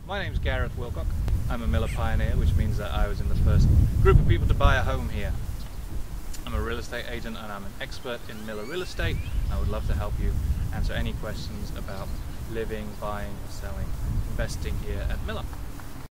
My name's Garreth Wilcock. I'm a Mueller pioneer, which means that I was in the first group of people to buy a home here. I'm a real estate agent and I'm an expert in Mueller real estate. I would love to help you answer any questions about living, buying, selling, investing here at Mueller.